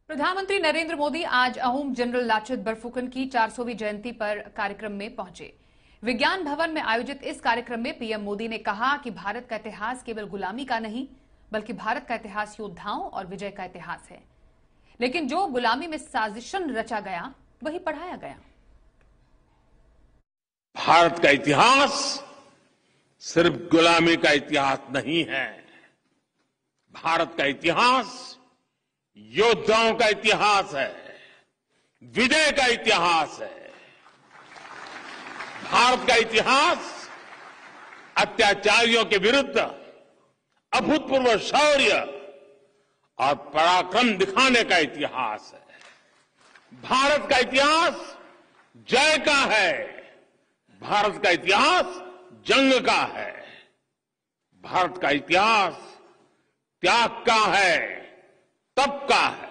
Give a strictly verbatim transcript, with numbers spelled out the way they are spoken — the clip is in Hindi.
प्रधानमंत्री नरेंद्र मोदी आज अहोम जनरल लाचित बरफुकन की चार सौवीं जयंती पर कार्यक्रम में पहुंचे। विज्ञान भवन में आयोजित इस कार्यक्रम में पीएम मोदी ने कहा कि भारत का इतिहास केवल गुलामी का नहीं, बल्कि भारत का इतिहास योद्धाओं और विजय का इतिहास है। लेकिन जो गुलामी में साजिशन रचा गया, वही पढ़ाया गया। भारत का इतिहास सिर्फ गुलामी का इतिहास नहीं है। भारत का इतिहास योद्धाओं का इतिहास है, विजय का इतिहास है। भारत का इतिहास अत्याचारियों के विरुद्ध अभूतपूर्व शौर्य और पराक्रम दिखाने का इतिहास है। भारत का इतिहास जय का है, भारत का इतिहास जंग का है। भारत का इतिहास त्याग का है, तप का है।